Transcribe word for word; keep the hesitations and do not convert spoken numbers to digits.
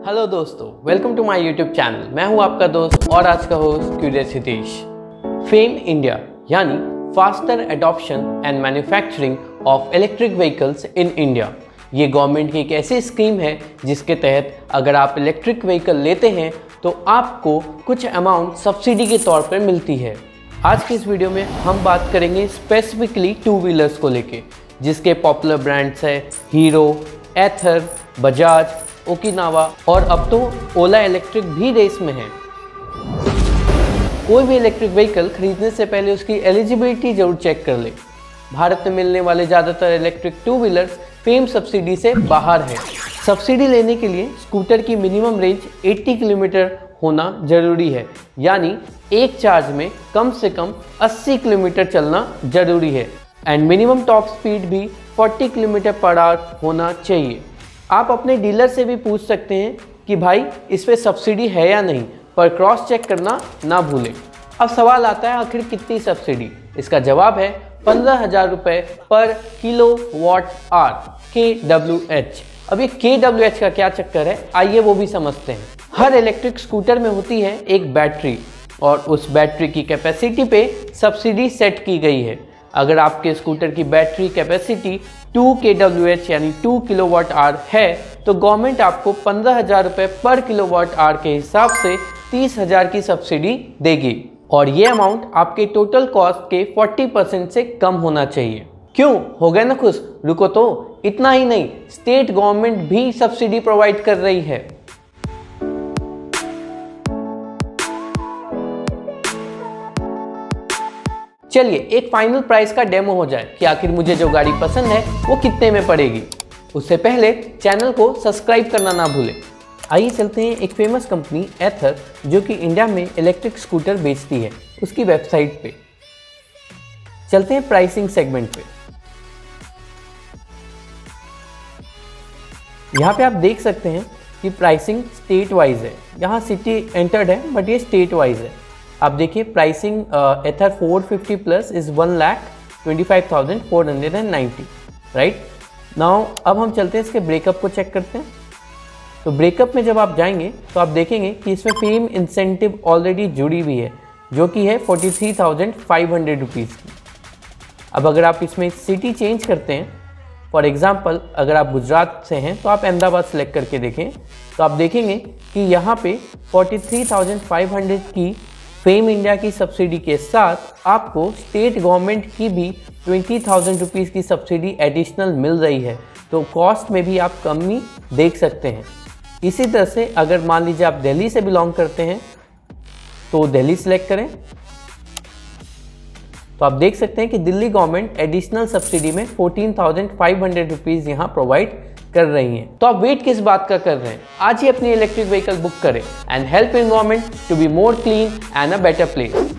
Hello दोस्तों, welcome to my YouTube channel. मैं हूं आपका दोस्त और आज का होस्ट क्यूरियोसिटेश। फेम इंडिया यानी faster adoption and manufacturing of electric vehicles in India, ये गवर्नमेंट की एक ऐसी स्कीम है जिसके तहत अगर आप इलेक्ट्रिक व्हीकल लेते हैं तो आपको कुछ अमाउंट सब्सिडी के तौर पर मिलती है। आज की इस वीडियो में हम बात करेंगे स्पेसिफिकली टू व्हीलर्स को लेके, जिसके पॉपुलर ब्रांड्स है हीरो, एथर, बजाज, ओकिनावा और अब तो ओला इलेक्ट्रिक भी रेस में है। कोई भी इलेक्ट्रिक व्हीकल खरीदने से पहले उसकी एलिजिबिलिटी जरूर चेक कर ले। भारत में मिलने वाले ज़्यादातर electric two wheelers FAME subsidy से बाहर है। सब्सिडी लेने के लिए स्कूटर की मिनिमम रेंज अस्सी किलोमीटर होना जरूरी है, यानी एक चार्ज में कम से कम अस्सी किलोमीटर चलना जरूरी है एंड मिनिमम टॉप स्पीड भी चालीस किलोमीटर पर आवर होना चाहिए। आप अपने डीलर से भी पूछ सकते हैं कि भाई इस पे सब्सिडी है या नहीं, पर क्रॉस चेक करना ना भूलें। अब सवाल आता है आखिर कितनी सब्सिडी? इसका जवाब है पंद्रह हजार रुपये पर kilowatt R K W H. अब ये के डब्ल्यू एच का क्या चक्कर है, आइए वो भी समझते हैं। हर इलेक्ट्रिक स्कूटर में होती है एक बैटरी और उस बैटरी की कैपेसिटी पे सब्सिडी सेट की गई है। अगर आपके स्कूटर की battery capacity two K W H यानी टू किलोवाट आवर है तो गवर्नमेंट आपको पंद्रह हजार रुपये पर किलोवाट आवर के हिसाब से तीस हजार की सब्सिडी देगी और ये अमाउंट आपके टोटल कॉस्ट के चालीस परसेंट से कम होना चाहिए। क्यों हो गए ना खुश? रुको तो, इतना ही नहीं, स्टेट गवर्नमेंट भी सब्सिडी प्रोवाइड कर रही है। चलिए एक फाइनल प्राइस का डेमो हो जाए कि आखिर मुझे जो गाड़ी पसंद है वो कितने में पड़ेगी। उससे पहले चैनल को सब्सक्राइब करना ना भूलें। आइए चलते हैं एक फेमस कंपनी एथर, जो कि इंडिया में इलेक्ट्रिक स्कूटर बेचती है, उसकी वेबसाइट पे चलते हैं। प्राइसिंग सेगमेंट पे यहाँ पे आप देख सकते हैं कि प्राइसिंग स्टेट वाइज है। यहाँ सिटी एंटर्ड है बट ये स्टेट वाइज है। आप देखिए pricing Ather four fifty plus is one lakh twenty five thousand four hundred and ninety right now. अब हम चलते हैं इसके ब्रेकअप को चेक करते हैं। तो ब्रेकअप में जब आप जाएंगे तो आप देखेंगे कि इसमें फेम इंसेंटिव ऑलरेडी जुड़ी हुई है, जो कि है forty three thousand five hundred rupees की। अब अगर आप इसमें सिटी चेंज करते हैं, फॉर एग्जाम्पल अगर आप गुजरात से हैं तो आप अहमदाबाद सेलेक्ट करके देखें तो आप देखेंगे कि यहाँ पे forty three thousand five hundred की फेम इंडिया की सब्सिडी के साथ आपको स्टेट गवर्नमेंट की भी ट्वेंटी थाउजेंड रुपीज़ की सब्सिडी एडिशनल मिल रही है। तो कॉस्ट में भी आप कमी देख सकते हैं। इसी तरह से अगर मान लीजिए आप दिल्ली से बिलोंग करते हैं तो दिल्ली सेलेक्ट करें तो आप देख सकते हैं कि दिल्ली गवर्नमेंट एडिशनल सब्सिडी में fourteen thousand five hundred rupees यहाँ प्रोवाइड कर रही हैं। तो आप वेट किस बात का कर रहे हैं? आज ही अपनी इलेक्ट्रिक व्हीकल बुक करें and help environment to be more clean and a better place.